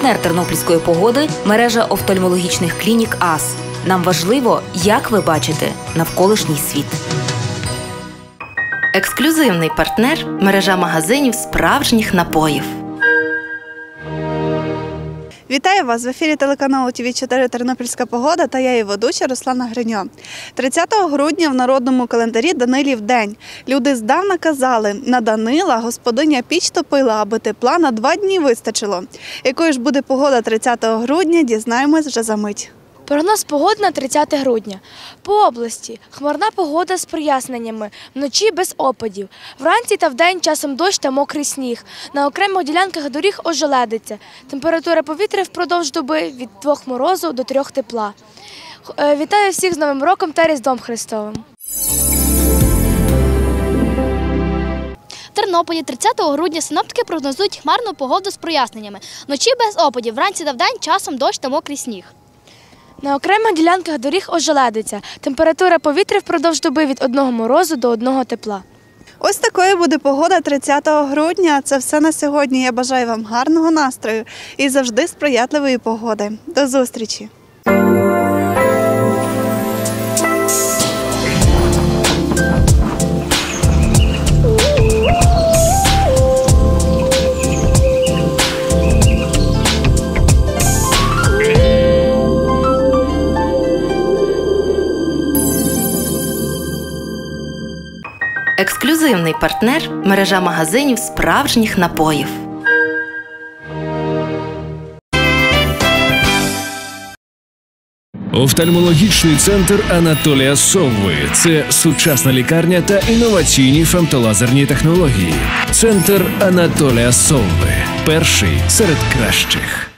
Партнер тернопільської погоди – мережа офтальмологічних клінік АС. Нам важливо, як ви бачите навколишній світ. Ексклюзивний партнер – мережа магазинів справжніх напоїв. Вітаю вас! В ефірі телеканалу ТВ4 «Тернопільська погода» та я її ведуча Руслана Гриньо. 30 грудня в народному календарі Данилів день. Люди здавна казали, на Данила господиня піч топила, аби тепла на 2 дні вистачило. Якою ж буде погода 30 грудня, дізнаємось вже за мить. Прогноз погоди на 30 грудня. По області хмарна погода з проясненнями, вночі без опадів. Вранці та вдень часом дощ та мокрий сніг. На окремих ділянках доріг ожеледиться. Температура повітря впродовж доби від 2 морозу до 3 тепла. Вітаю всіх з Новим роком та Різдвом Христовим. В Тернополі 30 грудня синоптики прогнозують хмарну погоду з проясненнями. Вночі без опадів, вранці та вдень часом дощ та мокрий сніг. На окремих ділянках доріг ожеледиться. Температура повітря впродовж доби від 1 морозу до 1 тепла. Ось такою буде погода 30 грудня. Це все на сьогодні. Я бажаю вам гарного настрою і завжди сприятливої погоди. До зустрічі! Ексклюзивний партнер – мережа магазинів справжніх напоїв. Офтальмологічний центр Анатолія Совви – це сучасна лікарня та інноваційні фемтолазерні технології. Центр Анатолія Совви – перший серед кращих.